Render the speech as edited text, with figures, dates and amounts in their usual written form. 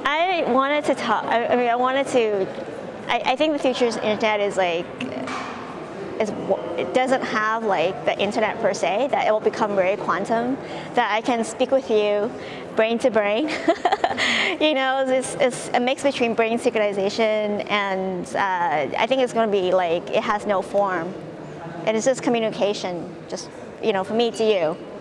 I wanted to talk. I mean, I wanted to. I think the future's internet is like it doesn't have like the internet per se. That it will become very quantum. That I can speak with you, brain to brain. You know, it's a mix between brain synchronization and I think it's going to be like it has no form. It is just communication. Just, you know, from me to you.